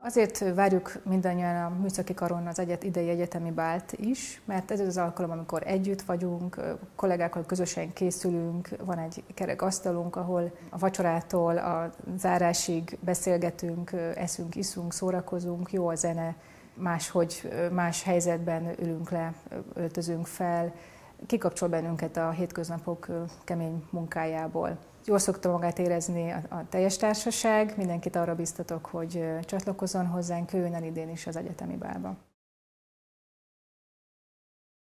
Azért várjuk mindannyian a műszaki karon az idei egyetemi bált is, mert ez az alkalom, amikor együtt vagyunk, kollégákkal közösen készülünk, van egy kerek asztalunk, ahol a vacsorától a zárásig beszélgetünk, eszünk, iszunk, szórakozunk, jó a zene, más helyzetben ülünk le, öltözünk fel, kikapcsol bennünket a hétköznapok kemény munkájából. Jól szokta magát érezni a teljes társaság, mindenkit arra biztatok, hogy csatlakozzon hozzánk, jöjjön el idén is az egyetemi bálba.